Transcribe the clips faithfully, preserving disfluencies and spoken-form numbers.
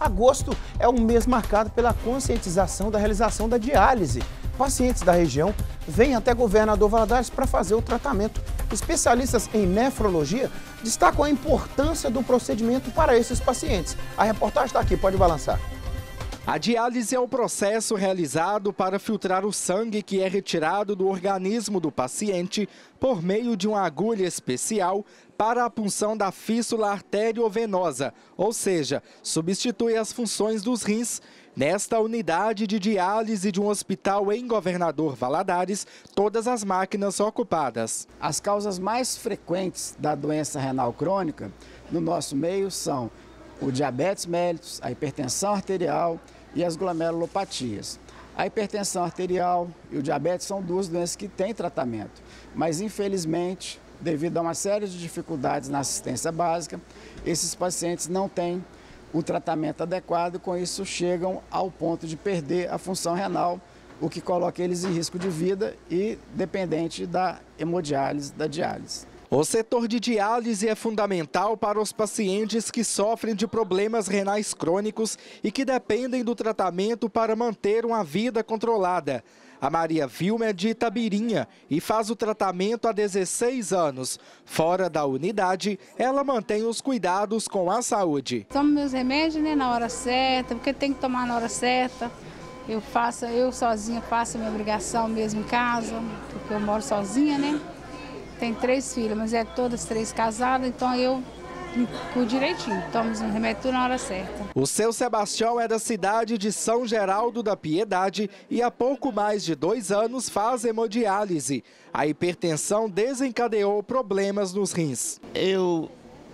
Agosto é um mês marcado pela conscientização da realização da diálise. Pacientes da região vêm até Governador Valadares para fazer o tratamento. Especialistas em nefrologia destacam a importância do procedimento para esses pacientes. A reportagem está aqui, pode balançar. A diálise é o processo realizado para filtrar o sangue que é retirado do organismo do paciente por meio de uma agulha especial para a punção da fístula arteriovenosa, ou seja, substitui as funções dos rins. Nesta unidade de diálise de um hospital em Governador Valadares, todas as máquinas são ocupadas. As causas mais frequentes da doença renal crônica no nosso meio são o diabetes mellitus, a hipertensão arterial e as glomerulopatias. A hipertensão arterial e o diabetes são duas doenças que têm tratamento, mas infelizmente, devido a uma série de dificuldades na assistência básica, esses pacientes não têm o tratamento adequado e com isso chegam ao ponto de perder a função renal, o que coloca eles em risco de vida e dependente da hemodiálise, da diálise. O setor de diálise é fundamental para os pacientes que sofrem de problemas renais crônicos e que dependem do tratamento para manter uma vida controlada. A Maria Vilma é de Itabirinha e faz o tratamento há dezesseis anos. Fora da unidade, ela mantém os cuidados com a saúde. Tomo meus remédios, né, na hora certa, porque tem que tomar na hora certa. Eu faço, eu sozinha faço a minha obrigação mesmo em casa, porque eu moro sozinha, né? Tem três filhas, mas é todas três casadas, então eu cuido direitinho, tomo os remédios tudo na hora certa. O seu Sebastião é da cidade de São Geraldo da Piedade e há pouco mais de dois anos faz hemodiálise. A hipertensão desencadeou problemas nos rins. Eu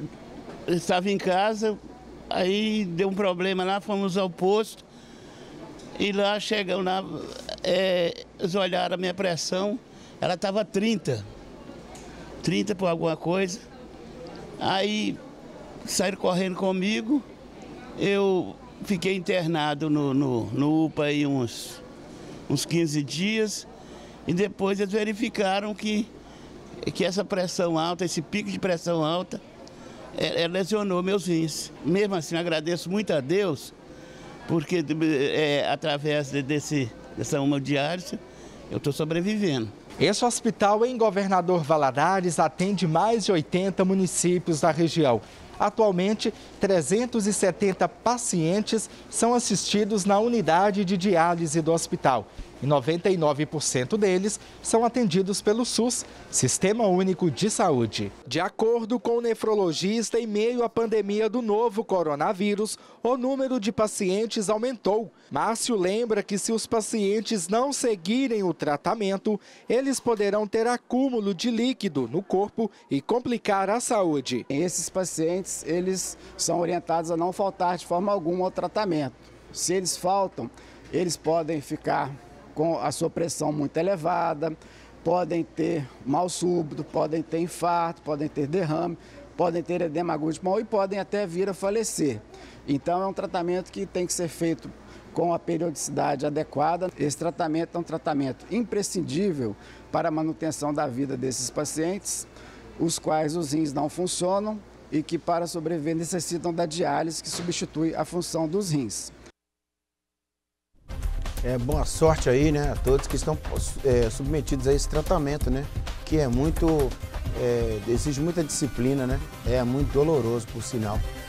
estava em casa, aí deu um problema lá, fomos ao posto e lá chegam lá, é, eles olharam a minha pressão, ela estava trinta. trinta por alguma coisa, aí saíram correndo comigo, eu fiquei internado no, no, no U P A aí uns, uns quinze dias e depois eles verificaram que, que essa pressão alta, esse pico de pressão alta, é, é, lesionou meus rins. Mesmo assim, agradeço muito a Deus, porque é, através de, desse, dessa hemodiálise eu estou sobrevivendo. Esse hospital em Governador Valadares atende mais de oitenta municípios da região. Atualmente, trezentos e setenta pacientes são assistidos na unidade de diálise do hospital. E noventa e nove por cento deles são atendidos pelo SUS, Sistema Único de Saúde. De acordo com o nefrologista, em meio à pandemia do novo coronavírus, o número de pacientes aumentou. Márcio lembra que se os pacientes não seguirem o tratamento, eles poderão ter acúmulo de líquido no corpo e complicar a saúde. Esses pacientes, eles são orientados a não faltar de forma alguma ao tratamento. Se eles faltam, eles podem ficar com a sua pressão muito elevada, podem ter mal súbito, podem ter infarto, podem ter derrame, podem ter edema agudo de pulmão e podem até vir a falecer. Então é um tratamento que tem que ser feito com a periodicidade adequada. Esse tratamento é um tratamento imprescindível para a manutenção da vida desses pacientes, os quais os rins não funcionam e que para sobreviver necessitam da diálise que substitui a função dos rins. É, boa sorte aí, né, a todos que estão é, submetidos a esse tratamento, né, que é muito, é, exige muita disciplina, né, é muito doloroso, por sinal.